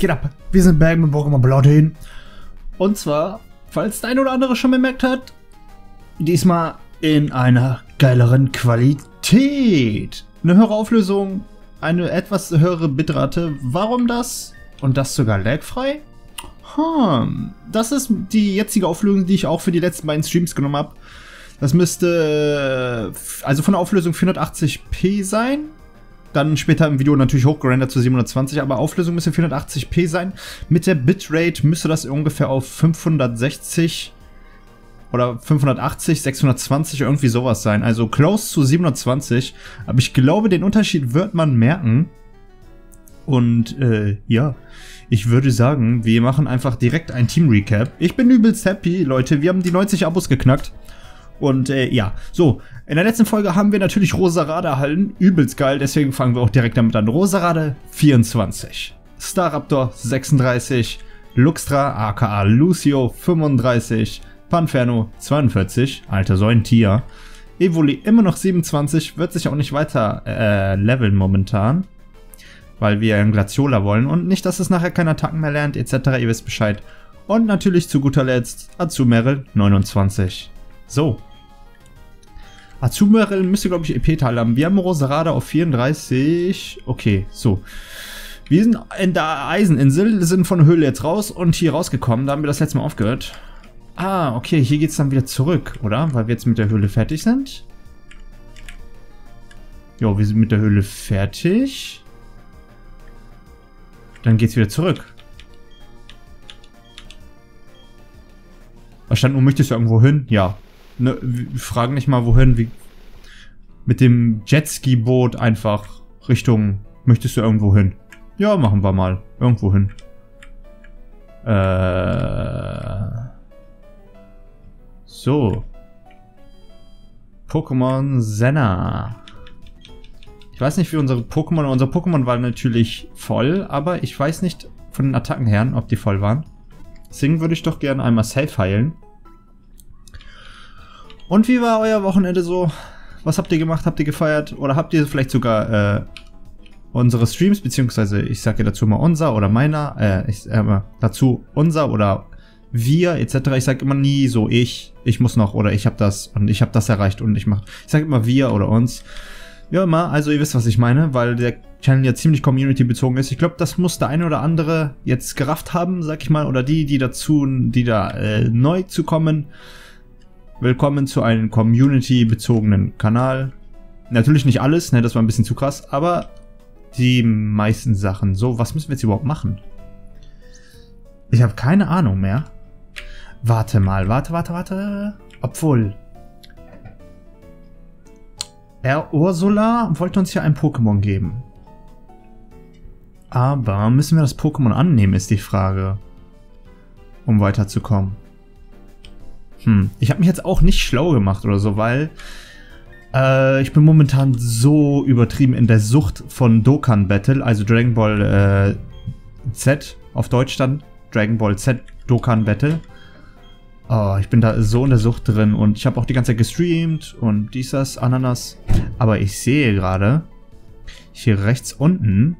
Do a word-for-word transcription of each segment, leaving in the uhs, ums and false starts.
geht ab? Wir sind back mit Pokémon Platin. Und zwar, falls der eine oder andere schon bemerkt hat, diesmal in einer geileren Qualität. Eine höhere Auflösung, eine etwas höhere Bitrate. Warum das? Und das sogar lagfrei? Hm, das ist die jetzige Auflösung, die ich auch für die letzten beiden Streams genommen habe. Das müsste also von der Auflösung vierhundertachtzig p sein. Dann später im Video natürlich hochgerendert zu siebenhundertzwanzig, aber Auflösung müsste vierhundertachtzig p sein. Mit der Bitrate müsste das ungefähr auf fünfhundertsechzig oder fünfhundertachtzig, sechshundertzwanzig, irgendwie sowas sein. Also close zu siebenhundertzwanzig. Aber ich glaube, den Unterschied wird man merken. Und äh, ja, ich würde sagen, wir machen einfach direkt ein Team-Recap. Ich bin übelst happy, Leute. Wir haben die neunzig Abos geknackt. Und äh, ja, so, in der letzten Folge haben wir natürlich Roserade erhalten, übelst geil, deswegen fangen wir auch direkt damit an. Roserade vierundzwanzig, Staraptor sechsunddreißig, Luxtra aka Lucio fünfunddreißig, Panferno zweiundvierzig, alter so ein Tier, Evoli immer noch siebenundzwanzig, wird sich auch nicht weiter äh, leveln momentan, weil wir einen Glaciola wollen und nicht, dass es nachher keine Attacken mehr lernt, et cetera, ihr wisst Bescheid. Und natürlich zu guter Letzt Azumarill neunundzwanzig. So. Azumarill müsste, glaube ich, E P-Teil haben. Wir haben Roserade auf vierunddreißig. Okay, so. Wir sind in der Eiseninsel, sind von der Höhle jetzt raus und hier rausgekommen. Da haben wir das letzte Mal aufgehört. Ah, okay, hier geht es dann wieder zurück, oder? Weil wir jetzt mit der Höhle fertig sind. Jo, wir sind mit der Höhle fertig. Dann geht's wieder zurück. Da stand, nur möchtest du irgendwo hin? Ja. Ne, wir fragen nicht mal wohin, wie mit dem Jetski-Boot einfach Richtung, möchtest du irgendwo hin? Ja, machen wir mal. Irgendwo hin. Äh. So. Pokémon Senna. Ich weiß nicht, wie unsere Pokémon, unser Pokémon war natürlich voll, aber ich weiß nicht von den Attacken her, ob die voll waren. Deswegen würde ich doch gerne einmal safe heilen. Und wie war euer Wochenende so? Was habt ihr gemacht? Habt ihr gefeiert? Oder habt ihr vielleicht sogar äh, unsere Streams, beziehungsweise ich sage ja dazu mal unser oder meiner, äh, ich äh, dazu unser oder wir et cetera. Ich sage immer nie so ich, ich muss noch oder ich habe das und ich habe das erreicht und ich mache. Ich sage immer wir oder uns. Ja immer, also ihr wisst, was ich meine, weil der Channel ja ziemlich community-bezogen ist. Ich glaube, das muss der eine oder andere jetzt gerafft haben, sag ich mal, oder die, die dazu, die da äh, neu zu kommen. Willkommen zu einem community-bezogenen Kanal. Natürlich nicht alles, ne, das war ein bisschen zu krass, aber die meisten Sachen. So, was müssen wir jetzt überhaupt machen? Ich habe keine Ahnung mehr. Warte mal, warte, warte, warte. Obwohl. Er Ursula wollte uns ja ein Pokémon geben. Aber müssen wir das Pokémon annehmen, ist die Frage. Um weiterzukommen. Hm, ich habe mich jetzt auch nicht schlau gemacht oder so, weil äh, ich bin momentan so übertrieben in der Sucht von Dokkan Battle, also Dragon Ball äh, Z auf Deutsch dann, Dragon Ball Z Dokkan Battle. Oh, ich bin da so in der Sucht drin und ich habe auch die ganze Zeit gestreamt und dies, das, Ananas. Aber ich sehe gerade hier rechts unten,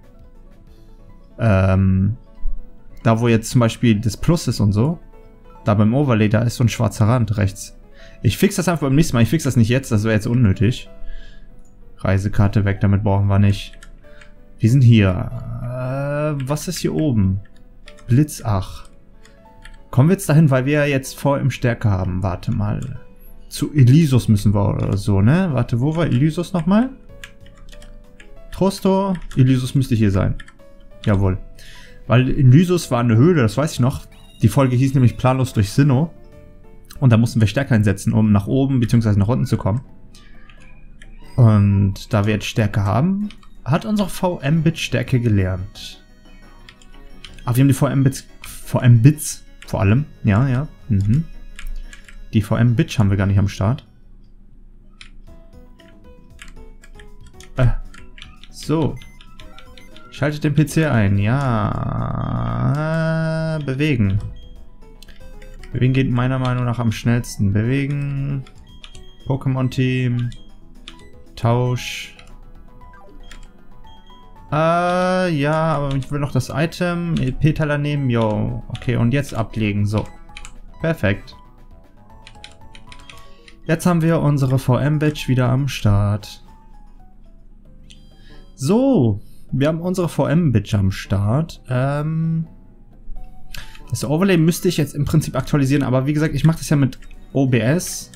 ähm, da wo jetzt zum Beispiel das Plus ist und so, da beim Overlay, da ist so ein schwarzer Rand rechts. Ich fix das einfach beim nächsten Mal. Ich fix das nicht jetzt, das wäre jetzt unnötig. Reisekarte weg, damit brauchen wir nicht. Wir sind hier. Äh, was ist hier oben? Blitzach. Kommen wir jetzt dahin, weil wir ja jetzt vor im Stärke haben. Warte mal. Zu Elysus müssen wir oder so, ne? Warte, wo war Elysus nochmal? Trostor. Elysus müsste hier sein. Jawohl. Weil Elysus war eine Höhle, das weiß ich noch. Die Folge hieß nämlich planlos durch Sinnoh. Und da mussten wir Stärke einsetzen, um nach oben bzw. nach unten zu kommen. Und da wir jetzt Stärke haben, hat unsere V M-Bit Stärke gelernt. Aber wir haben die V M-Bits, V M-Bits vor allem. Ja, ja. Mhm. Die V M-Bits haben wir gar nicht am Start. Äh. So. Schaltet den P C ein. Ja. Bewegen. Bewegen geht meiner Meinung nach am schnellsten. Bewegen. Pokémon-Team. Tausch. Äh, ja, aber ich will noch das Item, E P-Teiler nehmen, yo. Okay, und jetzt ablegen, so. Perfekt. Jetzt haben wir unsere V M-Badge wieder am Start. So, wir haben unsere V M-Badge am Start. Ähm, das Overlay müsste ich jetzt im Prinzip aktualisieren, aber wie gesagt, ich mache das ja mit O B S.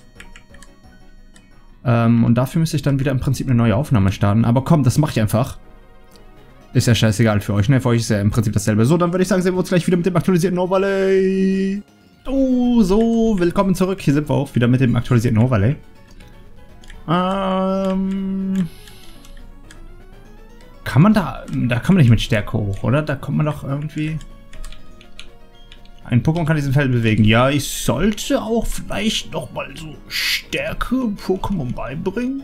Ähm, und dafür müsste ich dann wieder im Prinzip eine neue Aufnahme starten. Aber komm, das mache ich einfach. Ist ja scheißegal für euch, ne? Für euch ist ja im Prinzip dasselbe. So, dann würde ich sagen, sehen wir uns gleich wieder mit dem aktualisierten Overlay. Oh, so, willkommen zurück. Hier sind wir auch wieder mit dem aktualisierten Overlay. Ähm... Kann man da... Da kann man nicht mit Stärke hoch, oder? Da kommt man doch irgendwie... Ein Pokémon kann diesen Feld bewegen. Ja, ich sollte auch vielleicht nochmal so Stärke-Pokémon beibringen.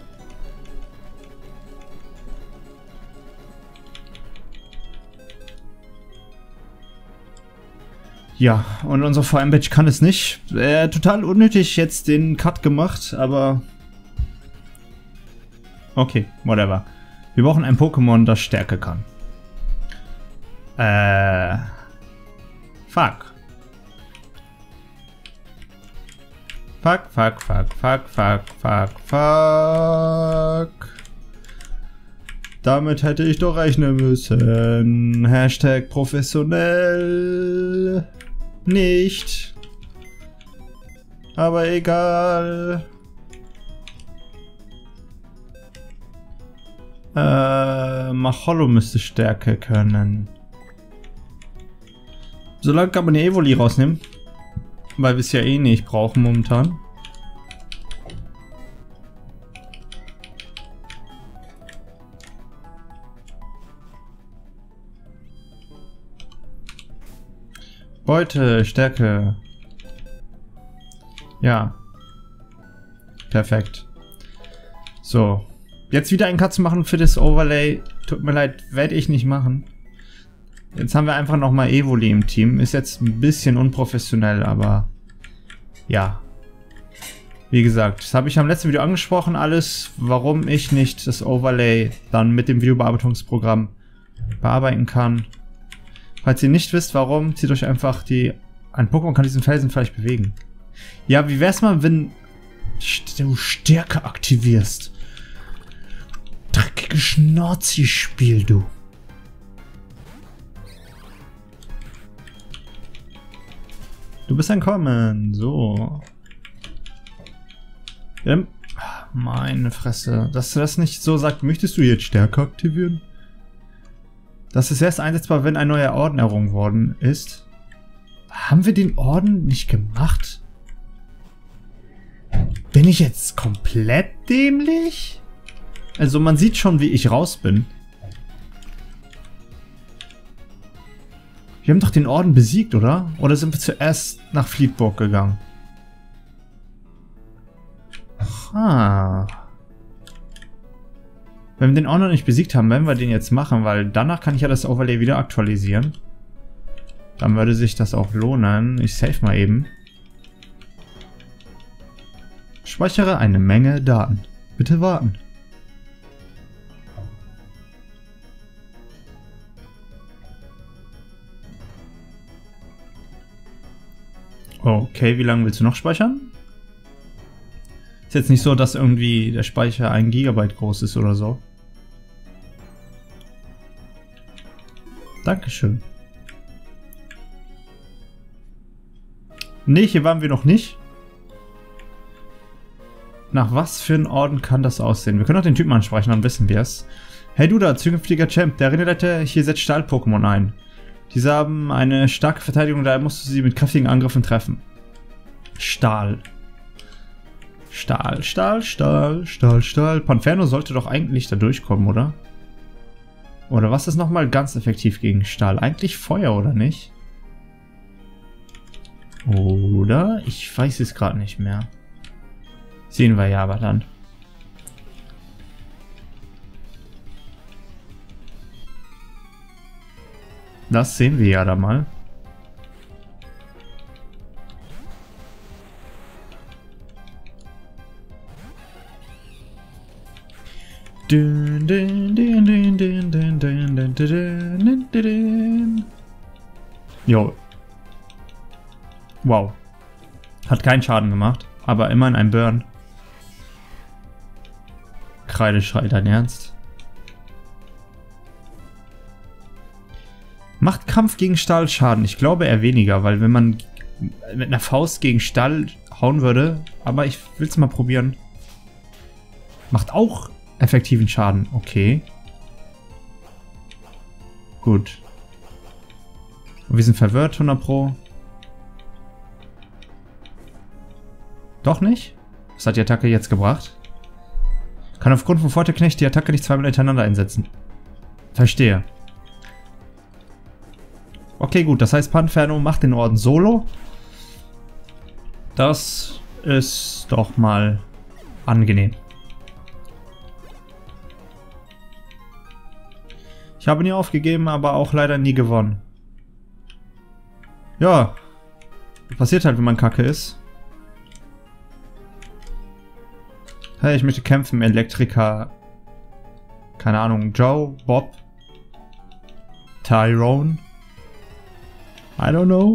Ja, und unser V M-Badge kann es nicht. Äh, total unnötig jetzt den Cut gemacht, aber... Okay, whatever. Wir brauchen ein Pokémon, das Stärke kann. Äh... Fuck. Fuck, fuck, fuck, fuck, fuck, fuck, fuck. Damit hätte ich doch rechnen müssen. Hashtag professionell. Nicht. Aber egal. Äh, Macholo müsste Stärke können. Solange kann man die Evoli rausnehmen. Weil wir es ja eh nicht brauchen momentan. Beute, Stärke. Ja. Perfekt. So. Jetzt wieder einen Cut zu machen für das Overlay. Tut mir leid, werde ich nicht machen. Jetzt haben wir einfach nochmal Evoli im Team. Ist jetzt ein bisschen unprofessionell, aber ja. Wie gesagt, das habe ich am letzten Video angesprochen, alles, warum ich nicht das Overlay dann mit dem Videobearbeitungsprogramm bearbeiten kann. Falls ihr nicht wisst, warum, zieht euch einfach die... Ein Pokémon kann diesen Felsen vielleicht bewegen. Ja, wie wär's mal, wenn du Stärke aktivierst? Dreckiges Schnauzi-Spiel, du. Du bist entkommen. So. Ja, meine Fresse. Dass du das nicht so sagt, möchtest du jetzt Stärke aktivieren? Das ist erst einsetzbar, wenn ein neuer Orden errungen worden ist. Haben wir den Orden nicht gemacht? Bin ich jetzt komplett dämlich? Also man sieht schon, wie ich raus bin. Wir haben doch den Orden besiegt, oder? Oder sind wir zuerst nach Fleetburg gegangen? Ah. Wenn wir den Orden noch nicht besiegt haben, werden wir den jetzt machen, weil danach kann ich ja das Overlay wieder aktualisieren. Dann würde sich das auch lohnen. Ich save mal eben. Speichere eine Menge Daten. Bitte warten. Okay, wie lange willst du noch speichern? Ist jetzt nicht so, dass irgendwie der Speicher ein Gigabyte groß ist oder so. Dankeschön. Nee, hier waren wir noch nicht. Nach was für einen Orden kann das aussehen? Wir können auch den Typen ansprechen, dann wissen wir es. Hey du da, zukünftiger Champ, der Rinderleiter hier setzt Stahl-Pokémon ein. Diese haben eine starke Verteidigung, daher musst du sie mit kräftigen Angriffen treffen. Stahl. Stahl, Stahl, Stahl, Stahl, Stahl. Panferno sollte doch eigentlich da durchkommen, oder? Oder was ist nochmal ganz effektiv gegen Stahl? Eigentlich Feuer, oder nicht? Oder? Ich weiß es gerade nicht mehr. Sehen wir ja aber dann. Das sehen wir ja da mal. Dün, dün, dün, dün, dün, dün, dün, dün, Jo. Wow. Hat keinen Schaden gemacht, aber immerhin ein Burn. Kreideschrei, dein Ernst? Macht Kampf gegen Stahl Schaden? Ich glaube eher weniger, weil wenn man mit einer Faust gegen Stahl hauen würde, aber ich will es mal probieren. Macht auch effektiven Schaden, okay. Gut. Und wir sind verwirrt, hundert Pro. Doch nicht? Was hat die Attacke jetzt gebracht? Kann aufgrund von Folterknecht die Attacke nicht zweimal hintereinander einsetzen. Verstehe. Okay, gut. Das heißt, Panferno macht den Orden solo. Das ist doch mal angenehm. Ich habe nie aufgegeben, aber auch leider nie gewonnen. Ja. Passiert halt, wenn man kacke ist. Hey, ich möchte kämpfen. Elektriker. Keine Ahnung. Joe, Bob. Tyrone. I don't know.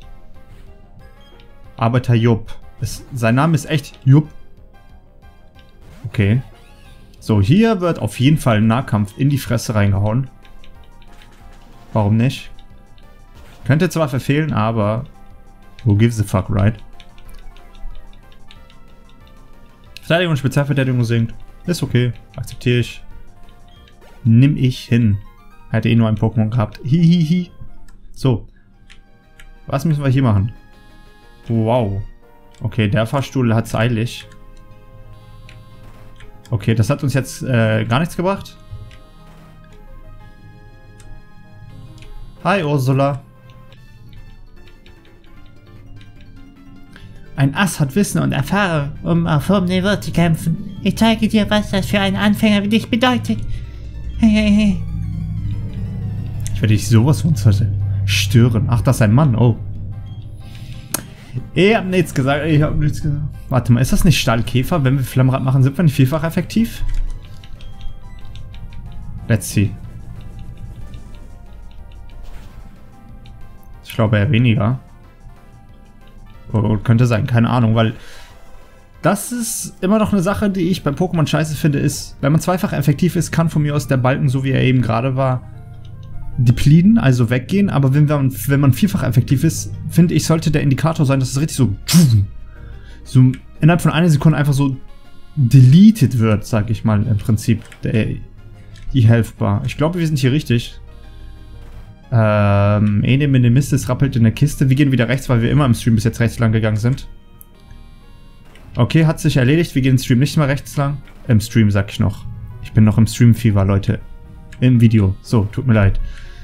Arbeiter Jupp. Es, sein Name ist echt Jupp. Okay. So, hier wird auf jeden Fall ein Nahkampf in die Fresse reingehauen. Warum nicht? Könnte zwar verfehlen, aber who gives a fuck, right? Verteidigung und Spezialverteidigung sinkt. Ist okay. Akzeptiere ich. Nimm ich hin. Hätte eh nur ein Pokémon gehabt. Hihihi. So. Was müssen wir hier machen? Wow. Okay, der Fahrstuhl hat's eilig. Okay, das hat uns jetzt äh, gar nichts gebracht. Hi, Ursula. Ein Ass hat Wissen und Erfahrung, um auf hohem Niveau zu kämpfen. Ich zeige dir, was das für einen Anfänger wie dich bedeutet. Ich werde dich sowas von stören. Ach, das ist ein Mann. Oh. Ich hab nichts gesagt. Ich hab nichts gesagt. Warte mal, ist das nicht Stahlkäfer? Wenn wir Flammrad machen, sind wir nicht vielfach effektiv? Let's see. Ich glaube eher weniger. Oh, könnte sein, keine Ahnung, weil das ist immer noch eine Sache, die ich bei Pokémon scheiße finde, ist, wenn man zweifach effektiv ist, kann von mir aus der Balken, so wie er eben gerade war, depleten, also weggehen, aber wenn man, wenn man vierfach effektiv ist, finde ich, sollte der Indikator sein, dass es richtig so so innerhalb von einer Sekunde einfach so deleted wird, sag ich mal, im Prinzip, der, die Health Bar. Ich glaube, wir sind hier richtig. Ähm, Ene Minimistis rappelt in der Kiste. Wir gehen wieder rechts, weil wir immer im Stream bis jetzt rechts lang gegangen sind. Okay, hat sich erledigt. Wir gehen im Stream nicht mehr rechts lang. Im Stream, sag ich noch. Ich bin noch im Stream-Fever, Leute. Im Video. So, tut mir leid.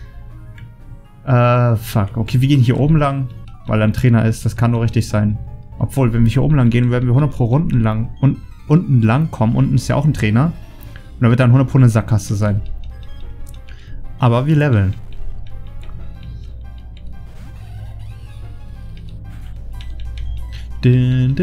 Äh, fuck. Okay, wir gehen hier oben lang, weil er ein Trainer ist. Das kann nur richtig sein. Obwohl, wenn wir hier oben lang gehen, werden wir hundert pro Runden lang und unten lang kommen. Unten ist ja auch ein Trainer. Und da wird dann hundert pro eine Sackgasse sein. Aber wir leveln. Ich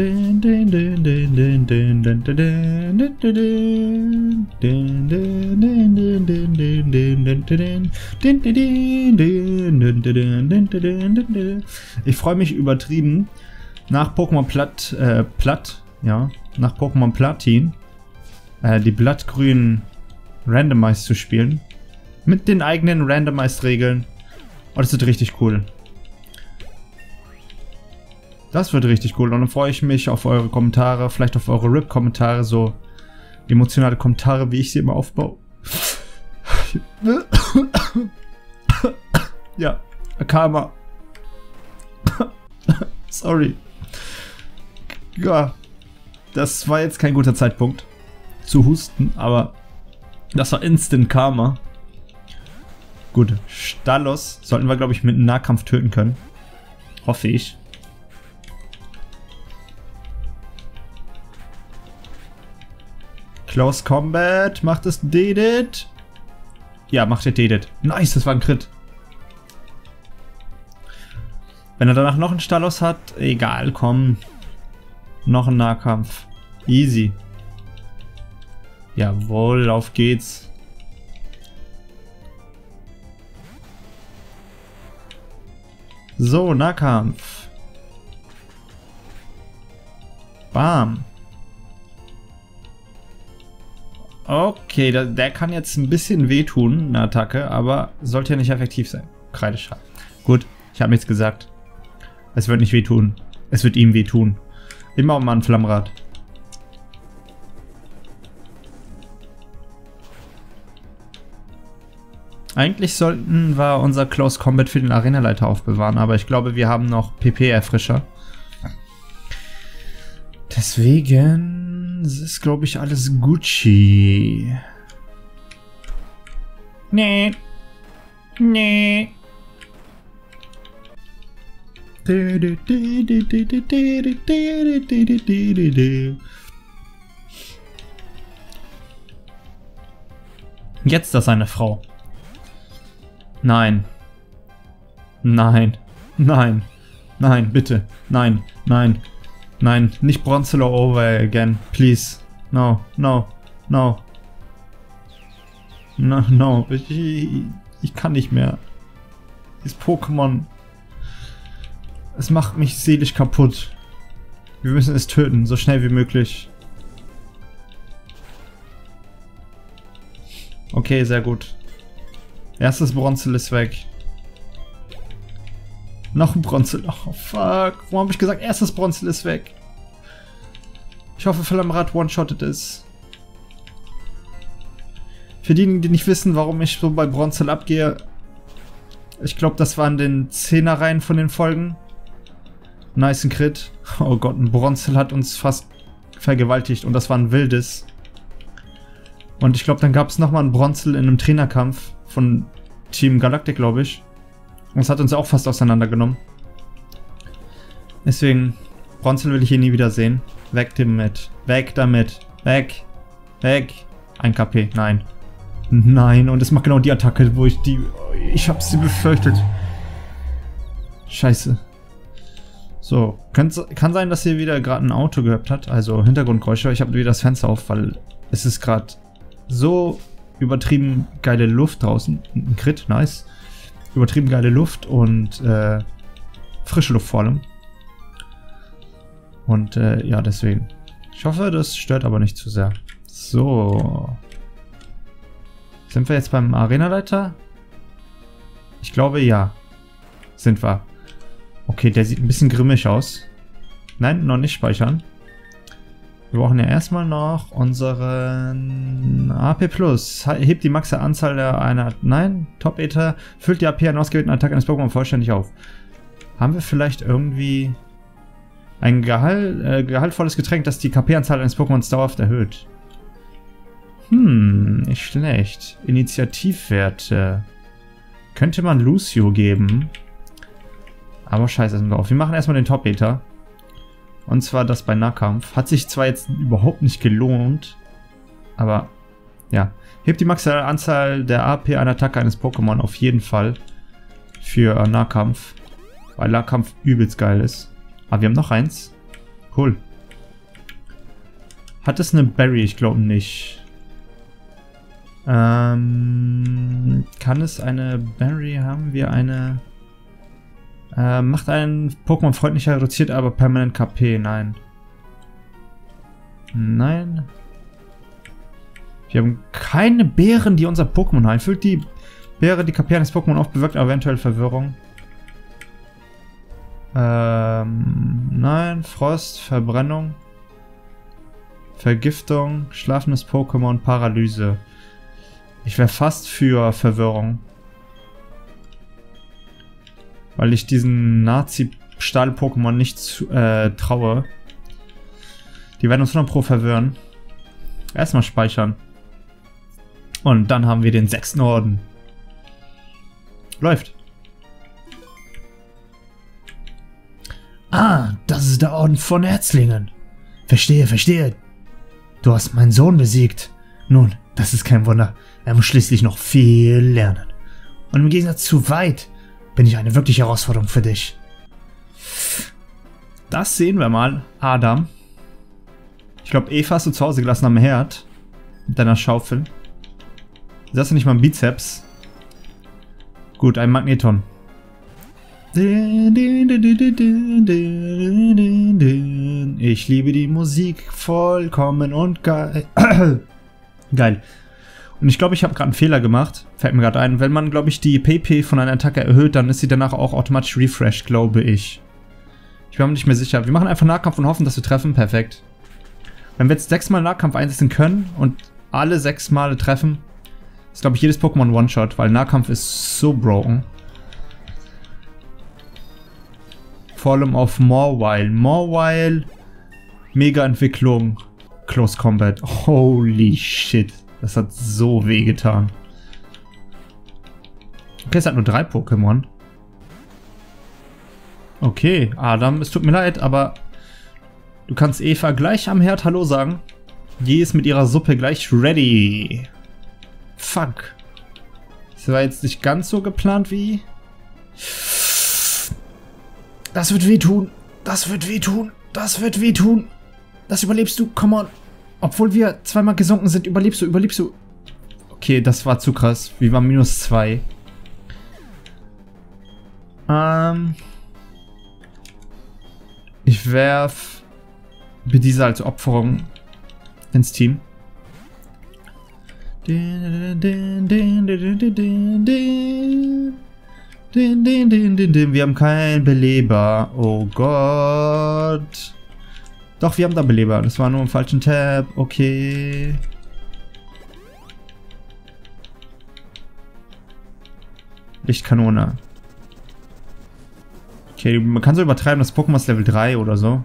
freue mich übertrieben, nach Pokémon Platt, äh, Platt, ja, nach Pokémon Platin, äh, die blattgrünen Randomized zu spielen. Mit den eigenen Randomized-Regeln. Oh, das wird richtig cool. Das wird richtig cool und dann freue ich mich auf eure Kommentare, vielleicht auf eure R I P-Kommentare, so emotionale Kommentare, wie ich sie immer aufbaue. Ja, Karma. Sorry. Ja, das war jetzt kein guter Zeitpunkt zu husten, aber das war Instant Karma. Gut, Stalos sollten wir, glaube ich, mit einem Nahkampf töten können. Hoffe ich. Close Combat, macht es Dedit? Ja, macht er Dedit. Nice, das war ein Crit. Wenn er danach noch einen Stalos hat, egal, komm. Noch ein Nahkampf. Easy. Jawohl, auf geht's. So, Nahkampf. Bam. Okay, der, der kann jetzt ein bisschen wehtun, eine Attacke, aber sollte ja nicht effektiv sein. Kreideschall. Gut, ich habe nichts gesagt. Es wird nicht wehtun. Es wird ihm wehtun. Immer mal ein Flammrad. Eigentlich sollten wir unser Close Combat für den Arenaleiter aufbewahren, aber ich glaube, wir haben noch P P-Erfrischer. Deswegen ist, glaube ich, alles Gucci. Nee. Nee. Jetzt das eine Frau. Nein. Nein. Nein. Nein, bitte. Nein. Nein. Nein. Nicht Bronzelo over again. Please. No. No. No. No. No. Ich, ich, ich kann nicht mehr. Dieses Pokémon. Es macht mich seelisch kaputt. Wir müssen es töten. So schnell wie möglich. Okay, sehr gut. Erstes Bronzel ist weg. Noch ein Bronzel. Oh, fuck. Warum habe ich gesagt, erstes Bronzel ist weg? Ich hoffe, Flammrad one-shotted ist. Für diejenigen, die nicht wissen, warum ich so bei Bronzel abgehe. Ich glaube, das waren den Zehner-Reihen von den Folgen. Nice, ein Crit. Oh Gott, ein Bronzel hat uns fast vergewaltigt. Und das war ein wildes. Und ich glaube, dann gab es nochmal ein Bronzel in einem Trainerkampf von Team Galactic, glaube ich. Und das hat uns auch fast auseinandergenommen. Deswegen, Bronzel will ich hier nie wieder sehen. Weg damit. Weg damit. Weg. Weg. Ein K P. Nein. Nein. Und es macht genau die Attacke, wo ich die... Ich habe sie befürchtet. Scheiße. So. Kann, kann sein, dass hier wieder gerade ein Auto gehört hat. Also Hintergrundgeräusche. Ich habe wieder das Fenster auf, weil es ist gerade so übertrieben geile Luft draußen. Ein Crit, nice. Übertrieben geile Luft und äh, frische Luft vor allem. Und äh, ja, deswegen. Ich hoffe, das stört aber nicht zu sehr. So. Sind wir jetzt beim Arenaleiter? Ich glaube, ja. Sind wir. Okay, der sieht ein bisschen grimmig aus. Nein, noch nicht speichern. Wir brauchen ja erstmal noch unseren A P Plus. Hebt die maximale Anzahl der Einheiten. Nein, Top Ether. Füllt die A P einer ausgewählten Attacke eines Pokémon vollständig auf. Haben wir vielleicht irgendwie ein Gehalt, äh, gehaltvolles Getränk, das die K P-Anzahl eines Pokémons dauerhaft erhöht? Hm, nicht schlecht. Initiativwerte. Könnte man Lucio geben. Aber scheiße, sind wir auf. Wir machen erstmal den Top Ether. Und zwar das bei Nahkampf. Hat sich zwar jetzt überhaupt nicht gelohnt, aber ja. Hebt die maximale Anzahl der A P einer Attacke eines Pokémon auf jeden Fall für Nahkampf. Weil Nahkampf übelst geil ist. Aber wir haben noch eins. Cool. Hat es eine Berry? Ich glaube nicht. Ähm, kann es eine Berry? Haben wir eine... Äh, macht einen Pokémon freundlicher, reduziert aber permanent K P. Nein. Nein. Wir haben keine Beeren, die unser Pokémon heilen. Füllt die Beere die K P eines Pokémon auf, bewirkt eventuell Verwirrung. Ähm, nein. Frost, Verbrennung. Vergiftung, schlafendes Pokémon, Paralyse. Ich wäre fast für Verwirrung. Weil ich diesen Nazi-Stahl-Pokémon nicht zu, äh, traue. Die werden uns hundert Pro verwirren. Erstmal speichern. Und dann haben wir den sechsten Orden. Läuft. Ah, das ist der Orden von Erzlingen. Verstehe, verstehe. Du hast meinen Sohn besiegt. Nun, das ist kein Wunder. Er muss schließlich noch viel lernen. Und im Gegensatz zu Weit bin ich eine wirkliche Herausforderung für dich. Das sehen wir mal. Adam. Ich glaube, Eva hast du zu Hause gelassen am Herd. Mit deiner Schaufel. Das ist nicht mal ein Bizeps. Gut, ein Magneton. Ich liebe die Musik vollkommen und geil. Geil. Und ich glaube, ich habe gerade einen Fehler gemacht. Fällt mir gerade ein. Wenn man, glaube ich, die P P von einer Attacke erhöht, dann ist sie danach auch automatisch refreshed, glaube ich. Ich bin mir nicht mehr sicher. Wir machen einfach Nahkampf und hoffen, dass wir treffen. Perfekt. Wenn wir jetzt sechsmal Nahkampf einsetzen können und alle sechs Male treffen, ist, glaube ich, jedes Pokémon One-Shot, weil Nahkampf ist so broken. Vor allem auf Mawile. Mawile, Mega-Entwicklung, Close Combat. Holy shit. Das hat so weh getan. Okay, es hat nur drei Pokémon. Okay, Adam, es tut mir leid, aber du kannst Eva gleich am Herd Hallo sagen. Die ist mit ihrer Suppe gleich ready. Fuck. Das war jetzt nicht ganz so geplant wie... Das wird wehtun. Das wird wehtun. Das wird wehtun. Das überlebst du. Come on. Obwohl wir zweimal gesunken sind, überlebst du, überlebst du. Okay, das war zu krass. Wir waren minus zwei. Ähm... Ich werf Bedieser als Opferung ins Team. Wir haben keinen Beleber. Oh Gott. Doch, wir haben da Beleber. Das war nur im falschen Tab. Okay. Lichtkanone. Okay, man kann so übertreiben, das Pokémon ist Level drei oder so.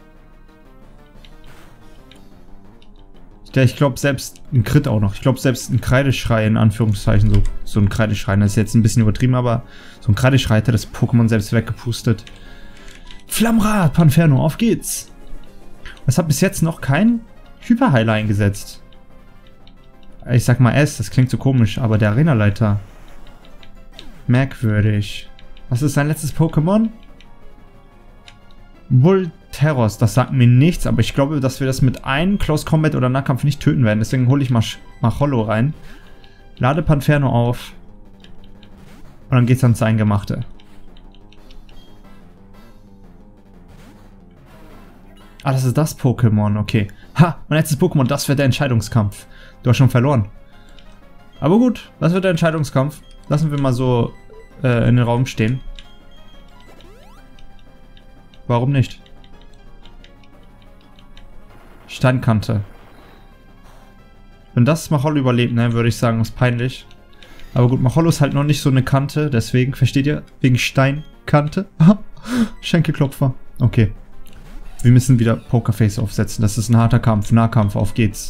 Ich glaube selbst ein Crit auch noch. Ich glaube selbst ein Kreideschrei in Anführungszeichen, so, so ein Kreideschrei. Das ist jetzt ein bisschen übertrieben, aber so ein Kreideschrei hätte das Pokémon selbst weggepustet. Flammrad, Panferno, auf geht's. Es hat bis jetzt noch kein Hyperheiler eingesetzt. Ich sag mal S, das klingt so komisch, aber der Arenaleiter. Merkwürdig. Was ist sein letztes Pokémon? Volteros, das sagt mir nichts, aber ich glaube, dass wir das mit einem Close Combat oder Nahkampf nicht töten werden. Deswegen hole ich mal Machollo rein. Lade Panferno auf. Und dann geht's ans Eingemachte. Ah, das ist das Pokémon, okay. Ha, mein letztes Pokémon, das wird der Entscheidungskampf. Du hast schon verloren. Aber gut, das wird der Entscheidungskampf. Lassen wir mal so äh, in den Raum stehen. Warum nicht? Steinkante. Wenn das Machollo überlebt, ne, würde ich sagen, ist peinlich. Aber gut, Machollo ist halt noch nicht so eine Kante, deswegen, versteht ihr? Wegen Steinkante. Schenkelklopfer. Okay. Wir müssen wieder Pokerface aufsetzen. Das ist ein harter Kampf, Nahkampf, auf geht's.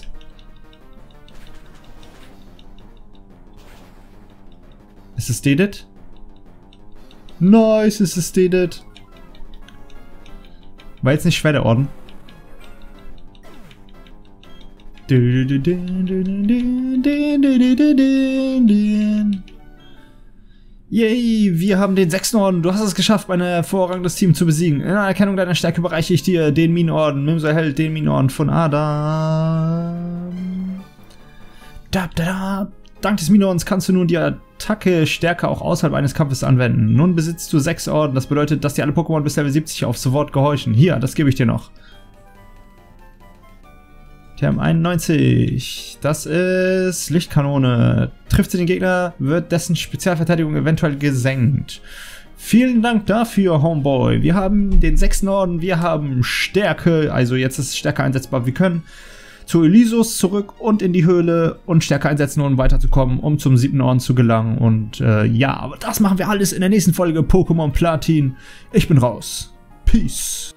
Ist es dedet? Nice, ist es dedet. War jetzt nicht schwer, der Orden. Yay, wir haben den sechsten Orden. Du hast es geschafft, mein hervorragendes Team zu besiegen. In Anerkennung deiner Stärke überreiche ich dir den Minenorden. Mimso erhält den Minenorden von Adam. Dab, dab, dab. Dank des Minenordens kannst du nun die Attacke Stärke auch außerhalb eines Kampfes anwenden. Nun besitzt du sechs Orden. Das bedeutet, dass dir alle Pokémon bis Level siebzig aufs Wort gehorchen. Hier, das gebe ich dir noch. Term einundneunzig. Das ist Lichtkanone. Trifft sie den Gegner, wird dessen Spezialverteidigung eventuell gesenkt. Vielen Dank dafür, Homeboy. Wir haben den sechsten Orden, wir haben Stärke. Also jetzt ist Stärke einsetzbar. Wir können zu Elysus zurück und in die Höhle und Stärke einsetzen, um weiterzukommen, um zum siebten Orden zu gelangen. Und äh, ja, aber das machen wir alles in der nächsten Folge Pokémon Platin. Ich bin raus. Peace.